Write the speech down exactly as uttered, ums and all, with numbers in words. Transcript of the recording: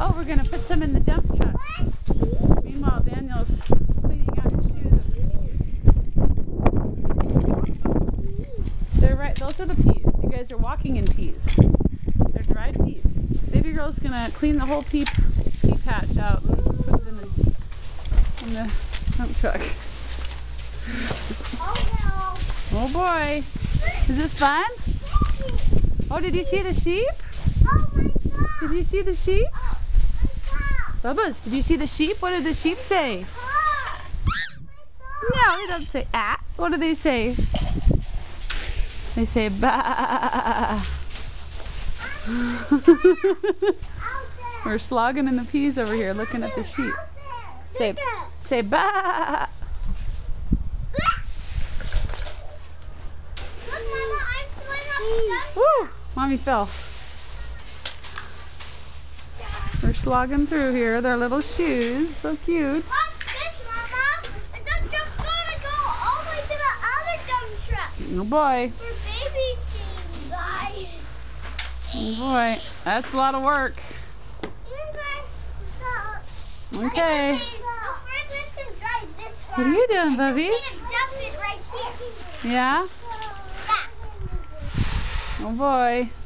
Oh, we're gonna put some in the dump truck. Meanwhile, Daniel's cleaning out his shoes of peas. They're right. Those are the peas. You guys are walking in peas. They're dried peas. Baby girl's gonna clean the whole pea pea patch out and put it in the in the dump truck. Oh no! Oh boy! Is this fun? Oh, did you see the sheep? Oh my God! Did you see the sheep? Oh my God! Bubba's, did you see the sheep? What did the sheep say? Oh No, they don't say ah. What do they say? They say bah. We're slogging in the peas over here looking at the sheep. Say, say bah. Look, Mama, I'm going up the dump. Woo! Mommy fell. We're slogging through here. Their little shoes. So cute. Watch this, Mama. The dump truck's gonna go all the way to the other dump truck. Oh boy. For babies to buy. Oh boy. That's a lot of work. Okay. What are you doing, Bubby? Right here. Yeah? Oh boy.